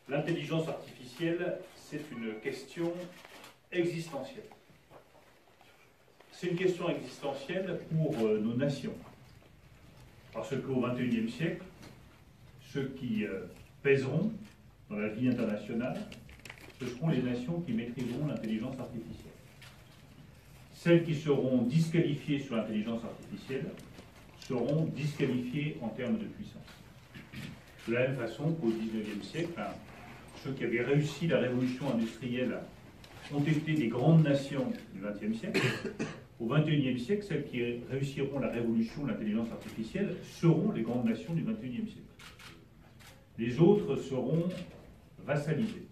L'intelligence artificielle, c'est une question existentielle. C'est une question existentielle pour nos nations. Parce qu'au XXIe siècle, ceux qui pèseront dans la vie internationale, ce seront les nations qui maîtriseront l'intelligence artificielle. Celles qui seront disqualifiées sur l'intelligence artificielle seront disqualifiées en termes de puissance. De la même façon qu'au XIXe siècle, ceux qui avaient réussi la révolution industrielle ont été des grandes nations du XXe siècle. Au XXIe siècle, celles qui réussiront la révolution de l'intelligence artificielle seront les grandes nations du XXIe siècle. Les autres seront vassalisés.